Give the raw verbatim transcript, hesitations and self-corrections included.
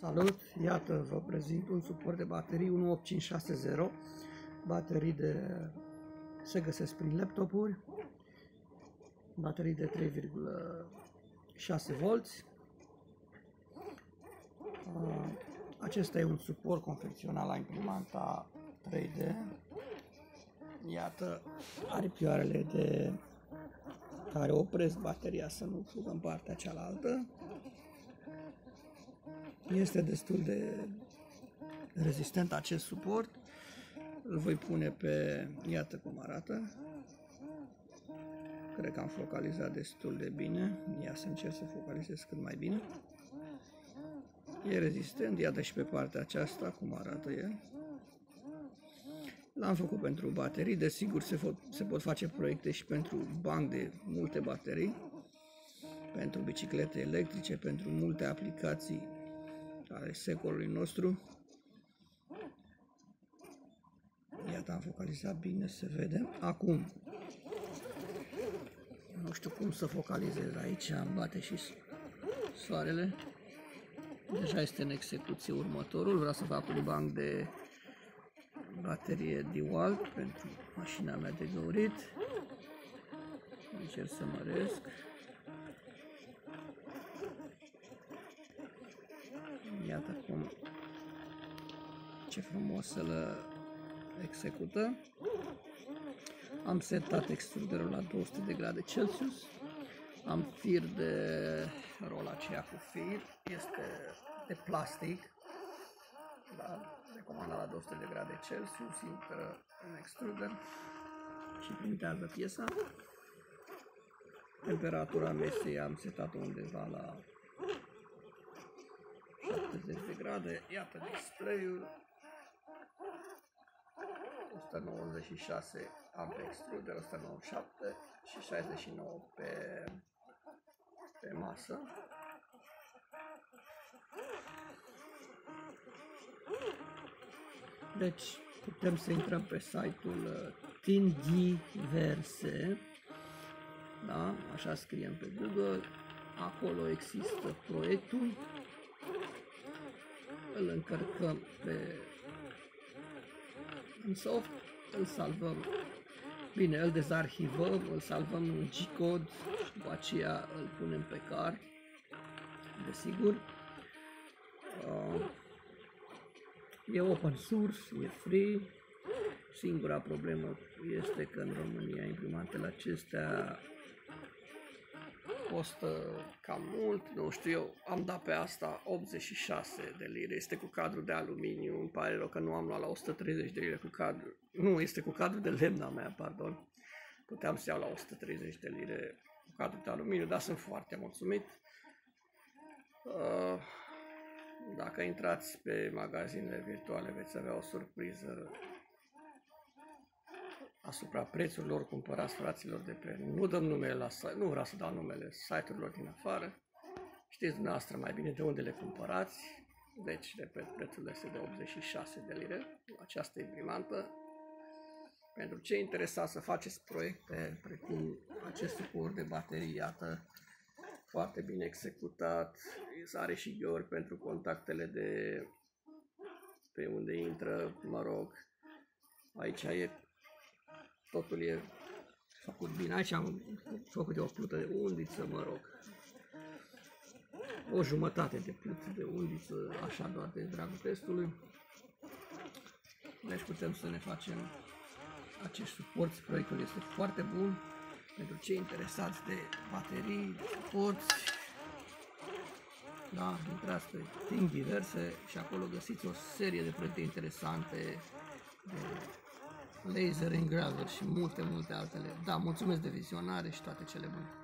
Salut! Iată, vă prezint un suport de baterii unu opt cinci șase zero, baterii de se găsesc prin laptopuri, baterii de trei virgulă șase volți. Acesta e un suport confecționat la imprimanta trei D. Iată aripioarele de care opresc bateria să nu fugă în partea cealaltă. Este destul de rezistent acest suport. Îl voi pune pe, iată cum arată. Cred că am focalizat destul de bine. Ia să încerc să focalizez cât mai bine. E rezistent, iată și pe partea aceasta cum arată el. L-am făcut pentru baterii, desigur se, se pot face proiecte și pentru banc de multe baterii, pentru biciclete electrice, pentru multe aplicații ale secolului nostru. Iată, am focalizat bine, se vede. Acum, nu știu cum să focalizez aici, îmi bate și soarele. Deja este în execuție următorul, vreau să fac un banc de baterie DeWalt pentru mașina mea de găurit. Încerc să măresc. Iată cum, ce frumos să-l execută. Am setat extruderul la două sute de grade Celsius. Am fir de rola aceea cu fir, este de plastic, da, recomandat la două sute de grade Celsius, intră în extruder și printează piesa. Temperatura mesei am setat undeva la șaptezeci de grade. Iată display-ul, o sută nouăzeci și șase am pe extruder, o sută nouăzeci și șapte și șaizeci și nouă pe, pe masă. Deci putem să intrăm pe site-ul Thingiverse, da? Așa scriem pe Google, acolo există proiectul, îl încărcăm pe în soft, îl salvăm, bine, îl dezarhivăm, îl salvăm în G-code și după aceea îl punem pe card, desigur. E open source, e free. Singura problemă este că în România imprimantele acestea costă cam mult, nu știu, eu am dat pe asta optzeci și șase de lire, este cu cadru de aluminiu, îmi pare rău că nu am luat la o sută treizeci de lire cu cadru, nu, este cu cadru de lemn a mea, pardon, puteam să iau la o sută treizeci de lire cu cadru de aluminiu, dar sunt foarte mulțumit. Uh, Dacă intrați pe magazinele virtuale veți avea o surpriză asupra prețurilor, cumpărați fraților de pe, nu dăm numele la site, nu vreau să dau numele site-urilor din afară, știți dumneavoastră mai bine de unde le cumpărați, deci, repet, prețul este de optzeci și șase de lire, această imprimantă. Pentru cei interesați să faceți proiecte precum acest suport de baterii, iată, foarte bine executat, are și gheori pentru contactele de pe unde intră, mă rog, aici e, totul e făcut bine, aici am făcut de o plută de undiță, mă rog, o jumătate de plută de undiță, așa doar de dragul testului. Deci putem să ne facem acest suport, proiectul este foarte bun. Pentru cei interesați de baterii, de suporți, da, intrați pe Thingiverse și acolo găsiți o serie de proiecte interesante de laser engraver și multe, multe altele. Da, mulțumesc de vizionare și toate cele bune!